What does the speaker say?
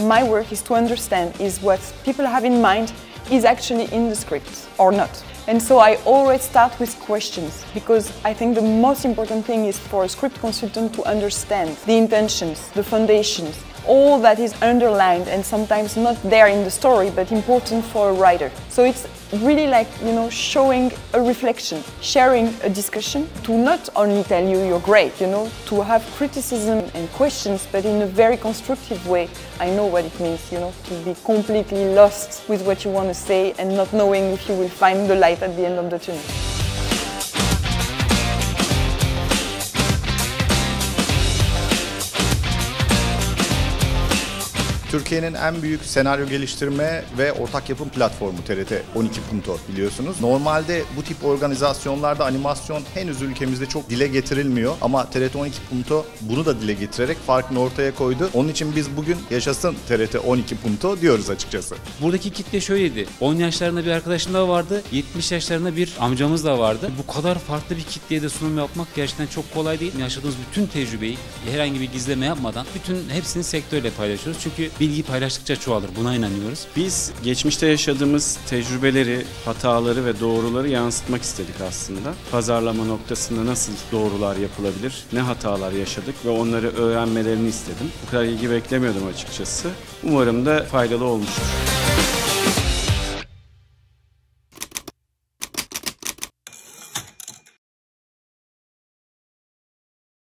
my work is to understand is what people have in mind is actually in the script or not. And so I always start with questions because I think the most important thing is for a script consultant to understand the intentions, the foundations, all that is underlined and sometimes not there in the story but important for a writer. So it's really like, you know, showing a reflection, sharing a discussion to not only tell you you're great, you know, to have criticism and questions but in a very constructive way. I know what it means, you know, to be completely lost with what you want to say and not knowing if you will find the light at the end of the tunnel. Türkiye'nin en büyük senaryo geliştirme ve ortak yapım platformu TRT 12 Punto biliyorsunuz. Normalde bu tip organizasyonlarda animasyon henüz ülkemizde çok dile getirilmiyor ama TRT 12 Punto bunu da dile getirerek farkını ortaya koydu. Onun için biz bugün yaşasın TRT 12 Punto diyoruz açıkçası. Buradaki kitle şöyleydi. 10 yaşlarında bir arkadaşım da vardı, 70 yaşlarında bir amcamız da vardı. Bu kadar farklı bir kitleye de sunum yapmak gerçekten çok kolay değil. Yaşadığımız bütün tecrübeyi herhangi bir gizleme yapmadan hepsini sektörle paylaşıyoruz. Çünkü bilgi paylaştıkça çoğalır. Buna inanıyoruz. Biz geçmişte yaşadığımız tecrübeleri, hataları ve doğruları yansıtmak istedik aslında. Pazarlama noktasında nasıl doğrular yapılabilir, ne hatalar yaşadık ve onları öğrenmelerini istedim. Bu kadar ilgi beklemiyordum açıkçası. Umarım da faydalı olmuştur.